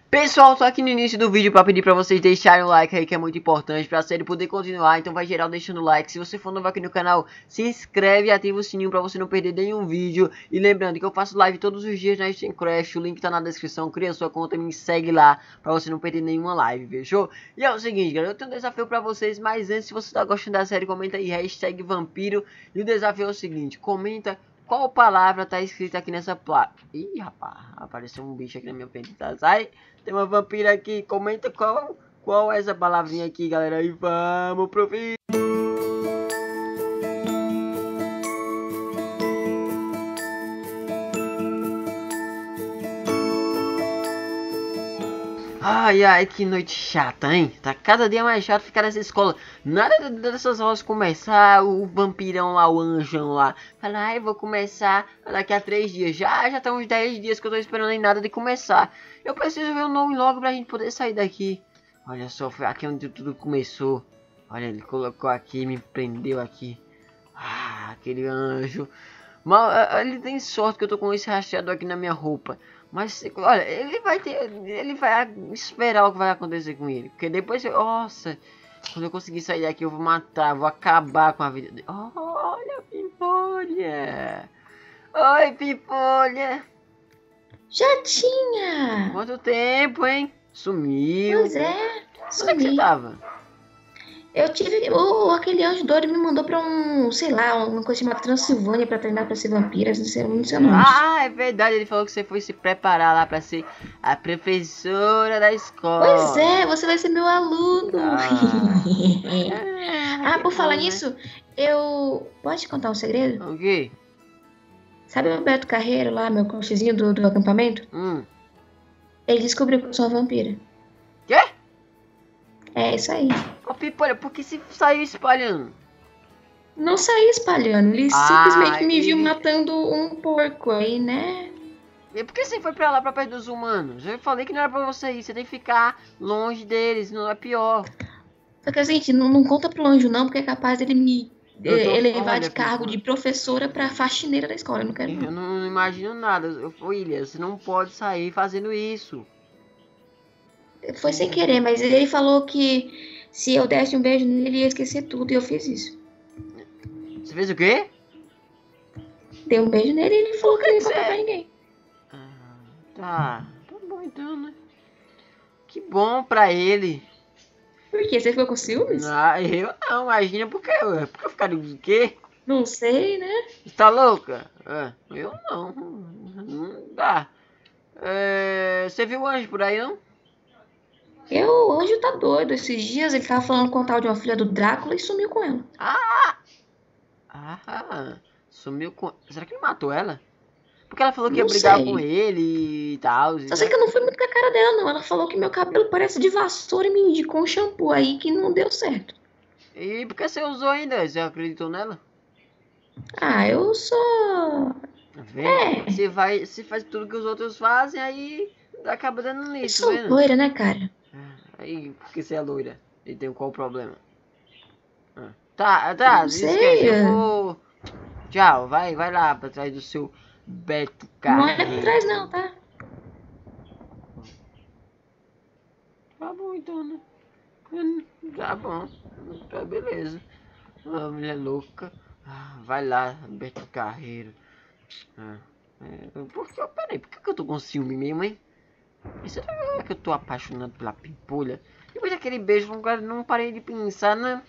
Pessoal, tô aqui no início do vídeo pra pedir pra vocês deixarem o like aí, que é muito importante pra série poder continuar. Então vai geral deixando o like. Se você for novo aqui no canal, se inscreve e ativa o sininho pra você não perder nenhum vídeo. E lembrando que eu faço live todos os dias na Steam Crash, o link tá na descrição. Cria sua conta e me segue lá pra você não perder nenhuma live, fechou? E é o seguinte, galera, eu tenho um desafio pra vocês. Mas antes, se você tá gostando da série, comenta aí, hashtag vampiro. E o desafio é o seguinte, comenta qual palavra tá escrita aqui nessa placa. Ih, rapaz, apareceu um bicho aqui na minha frente, tá? Sai! Tem uma vampira aqui, comenta qual é essa palavrinha aqui, galera. E vamos pro vídeo. Ai, ai, que noite chata, hein? Tá cada dia mais chato ficar nessa escola. Nada dessas aulas começar, o vampirão lá, o anjão lá. Fala, ai, vou começar daqui a 3 dias. Já tá uns 10 dias que eu tô esperando em nada de começar. Eu preciso ver o nome logo pra gente poder sair daqui. Olha só, foi aqui onde tudo começou. Olha, ele colocou aqui, me prendeu aqui. Ah, aquele anjo. Mal, ele tem sorte que eu tô com esse rastreador aqui na minha roupa. Mas, olha, ele vai esperar o que vai acontecer com ele. Porque depois, nossa, quando eu conseguir sair daqui eu vou matar, vou acabar com a vida dele. Olha, Pimpolha. Oi, Pimpolha. Já tinha! Quanto tempo, hein? Sumiu. Pois é, Onde é que você tava? Eu tive. Aquele anjo doido me mandou pra sei lá, uma coisa chamada Transilvânia pra treinar pra ser vampira, não sei o nome. Ah, é verdade, ele falou que você foi se preparar lá pra ser a professora da escola. Pois é, você vai ser meu aluno. Por falar bom, nisso, eu. Pode te contar um segredo? O quê? Sabe o Beto Carreiro lá, meu cochezinho do acampamento? Ele descobriu que eu sou uma vampira. Quê? É isso aí. Ô, Pimpolha, por que você saiu espalhando? Não saí espalhando, ele simplesmente me viu matando um porco aí, né? E por que você foi pra lá, pra perto dos humanos? Eu falei que não era pra você ir, você tem que ficar longe deles, não é pior. Só que assim, não conta pro anjo não, porque é capaz dele me elevar de cargo de professora pra faxineira da escola, eu não quero não. Eu não imagino nada, William, você não pode sair fazendo isso. Foi sem querer, mas ele falou que se eu desse um beijo nele, ele ia esquecer tudo, e eu fiz isso. Você fez o quê? Dei um beijo nele e ele falou que não ia contar pra ninguém. Tá bom então, né? Que bom pra ele. Por quê? Você ficou com ciúmes? Eu não, imagina, porque eu ficaria de quê? Não sei, né? Você tá louca? Eu não, não dá. Você viu o anjo por aí, não? O anjo tá doido. Esses dias ele tava falando com o tal de uma filha do Drácula e sumiu com ela. Sumiu com... Será que ele matou ela? Porque ela falou que ia brigar com ele e tal. Só sei que eu não fui muito com a cara dela, não. Ela falou que meu cabelo parece de vassoura e me indicou um shampoo aí que não deu certo. E por que você usou ainda? Você acreditou nela? Eu sou... Você faz tudo que os outros fazem, aí acaba dando nisso, eu sou loira, né, cara? Aí, por que você é loira? E tem qual o problema? Tá, sei. Eu vou... Tchau, vai lá pra trás do seu Beto Carreiro. Não olha pra trás não, tá? Tá bom então, né? Tá bom, tá beleza. Mulher louca. Vai lá, Beto Carreiro. Peraí, por que eu tô com ciúme mesmo, hein? Será que eu tô apaixonado pela Pimpolha? Depois daquele beijo, não parei de pensar, né?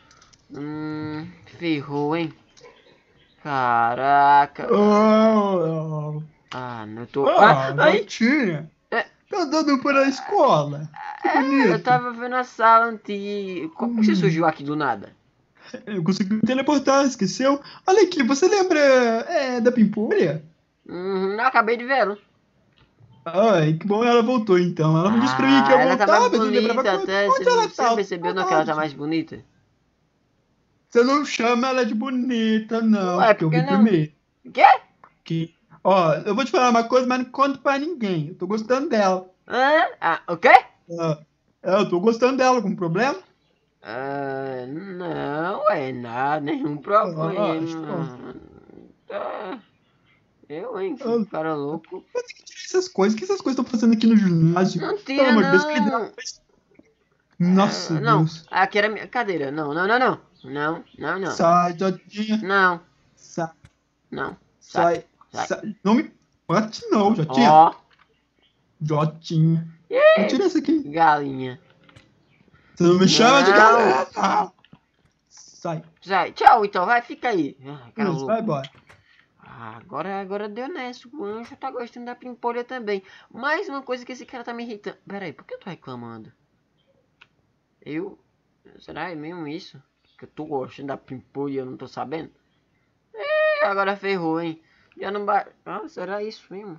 Ferrou, hein? Caraca. Não tô... Gatinha. Tá andando por a escola. Que bonito. Eu tava vendo a sala antiga. Como que você surgiu aqui do nada? Eu consegui me teleportar, esqueceu? Olha aqui, você lembra da Pimpolha? Acabei de ver, né? Ai, que bom, ela voltou então. Ela me disse pra mim que ia ela voltar, tá mais mas não lembrava bonita quando. até. Onde ela Você tá? percebeu não que ela tá mais bonita? Você não chama ela de bonita, não. Ué, porque eu por que vi não? primeiro. Quê? Eu vou te falar uma coisa, mas não conto pra ninguém. Eu tô gostando dela. O quê? Eu tô gostando dela, algum problema? Não, nada, nenhum problema. Eu, hein? Ah. Cara louco. Eu tenho que tirar essas coisas. O que essas coisas estão fazendo aqui no ginásio? Não Pelo tira, amor de Deus, que não. Nossa, Não, Deus. aqui era minha cadeira. Não. Não. Sai, Jotinha. Não, Sai, não. sai, sai. sai. Não me bate não, Jotinha. Ó, Jotinha. Vou tirar isso aqui. galinha. Você não me chama de Não. galera. Sai. Sai. Tchau, então. Vai, fica aí. Cara Isso, louco. vai embora. Agora deu nessa. O Anjo tá gostando da Pimpolha também. Mais uma coisa que esse cara tá me irritando. Pera aí, por que eu tô reclamando? Será mesmo isso? Que eu tô gostando da Pimpolha e eu não tô sabendo? Agora ferrou, hein? Já não será isso mesmo?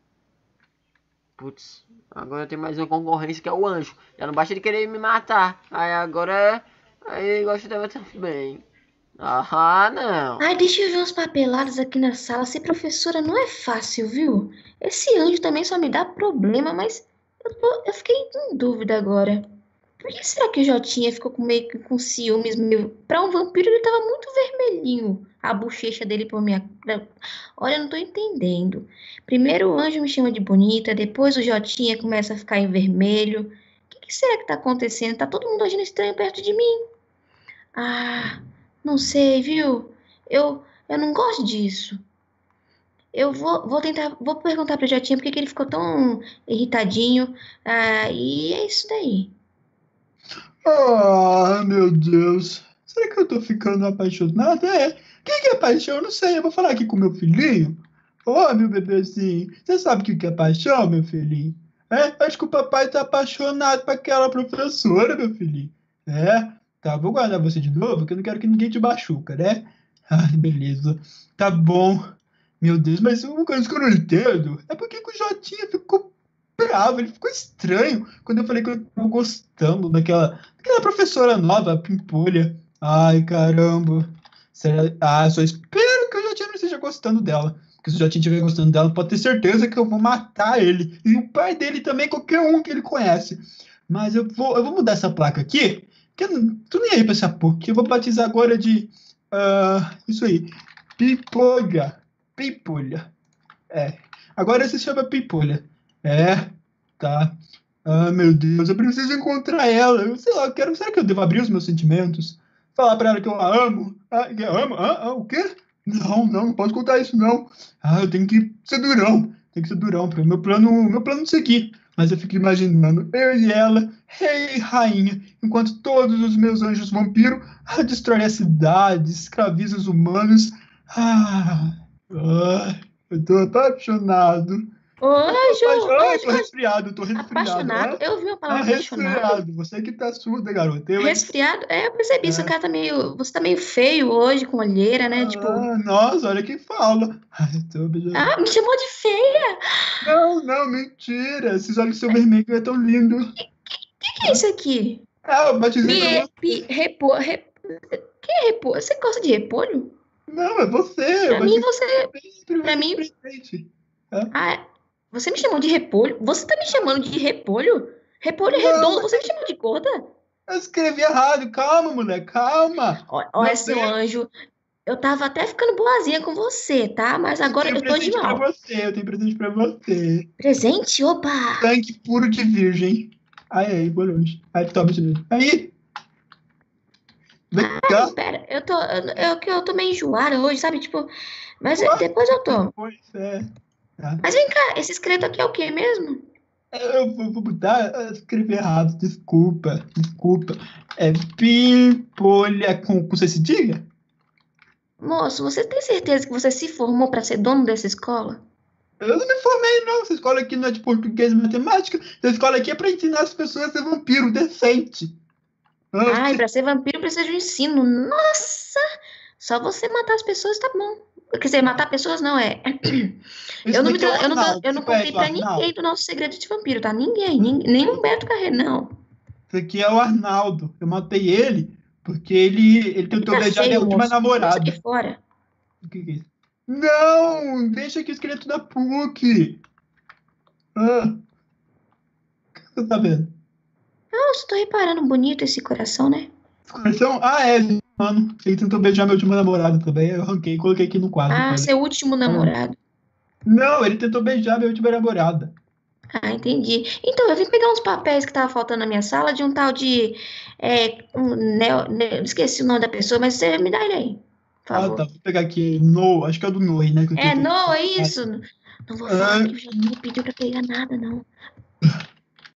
Putz, agora tem mais uma concorrência que é o Anjo. Já não basta ele querer me matar. Aí agora ele gosta dela também. Ah, não. Ai, deixa eu ver uns papelados aqui na sala. Ser professora não é fácil, viu? Esse anjo também só me dá problema, mas eu fiquei em dúvida agora. Por que será que o Jotinha ficou meio que com ciúmes? Pra um vampiro ele tava muito vermelhinho. A bochecha dele por minha... Olha, eu não tô entendendo. Primeiro o anjo me chama de bonita, depois o Jotinha começa a ficar em vermelho. O que será que tá acontecendo? Tá todo mundo agindo estranho perto de mim. Ah, não sei, viu? Eu não gosto disso. Eu vou perguntar pro Jotinha por que ele ficou tão irritadinho. E é isso daí. Ah, meu Deus. Será que eu tô ficando apaixonada? O que é paixão? Eu não sei. Eu vou falar aqui com meu filhinho. Ô, meu bebezinho. Você sabe o que é paixão, meu filhinho? Acho que o papai tá apaixonado por aquela professora, meu filhinho. Tá, vou guardar você de novo, que eu não quero que ninguém te machuca, né? Ah, beleza. Tá bom. Meu Deus, mas uma coisa que eu não entendo é porque o Jotinha ficou bravo, ele ficou estranho quando eu falei que eu tava gostando daquela professora nova, a Pimpolha. Ai, caramba. Só espero que eu já não esteja gostando dela. Porque se eu já estiver gostando dela, pode ter certeza que eu vou matar ele. E o pai dele também, qualquer um que ele conhece. Mas eu vou mudar essa placa aqui, que eu não tô nem aí pra essa porra, que eu vou batizar agora de... isso aí. Pimpolha. Agora se chama Pimpolha. Tá. Ah, meu Deus, eu preciso encontrar ela. Eu sei lá, será que eu devo abrir os meus sentimentos? Falar pra ela que eu a amo? Que eu amo? O quê? Não posso contar isso, não. Eu tenho que ser durão. Tem que ser durão para o meu plano seguir. Mas eu fico imaginando eu e ela, rei e rainha, enquanto todos os meus anjos vampiros destroem a cidade, escravizam os humanos. Eu tô apaixonado. Tô resfriado. Apaixonado? Né? Eu ouvi uma palavra apaixonado. Resfriado. Você que tá surda, garota. Resfriado? Eu percebi. Seu cara tá meio... Você tá meio feio hoje, com olheira, né? Nossa, olha quem fala. Me chamou de feia. Não, mentira. Esses olhos seu vermelho é tão lindo. Que é isso aqui? Eu batizei repolho. Que é repolho? Você gosta de repolho? Não, é você. Pra mim... Você me chamou de repolho? Você tá me chamando de repolho? Repolho é redondo, você me chamou de gorda? Eu escrevi errado, calma, mulher, calma. Olha, seu anjo, eu tava até ficando boazinha com você, tá? Mas agora eu tô de mal. Eu tenho presente pra você. Presente? Opa! Sangue puro de virgem. Aí, boa noite. Aí, toma de novo. Aí! Vem cá. Pera, eu tô meio enjoada hoje, sabe? Mas depois eu tomo. Pois é. Tá. Mas vem cá, esse escrito aqui é o que mesmo? Eu vou mudar, escrevi errado, desculpa. É Pimpolha com C cedilha? Moço, você tem certeza que você se formou pra ser dono dessa escola? Eu não me formei, não. Essa escola aqui não é de português e matemática. Essa escola aqui é pra ensinar as pessoas a ser vampiro decente. E pra ser vampiro precisa de um ensino. Nossa! Só você matar as pessoas tá bom. Quer dizer, matar pessoas não é. Eu não contei pra ninguém do nosso segredo de vampiro, tá? Ninguém. Nem o Beto Carreiro, não. Isso aqui é o Arnaldo. Eu matei ele porque ele tentou beijar minha última namorada. Deixa aqui fora. O que é isso? Não! Deixa aqui o esqueleto da PUC. O que você tá vendo? Eu só tô reparando bonito esse coração, né? Esse coração? Mano. Ele tentou beijar minha última namorada também. Eu arranquei e coloquei aqui no quadro. Seu último namorado. Não, ele tentou beijar minha última namorada. Ah, entendi. Então, eu vim pegar uns papéis que tava faltando na minha sala de um tal de. Esqueci o nome da pessoa, mas você me dá ele aí, por Ah, tá. favor. Vou pegar aqui. No, acho que é o do Noi, né? Que eu É, tentei. não, é isso. Não vou falar Ah, que o Jotinha não pediu pra pegar nada, não.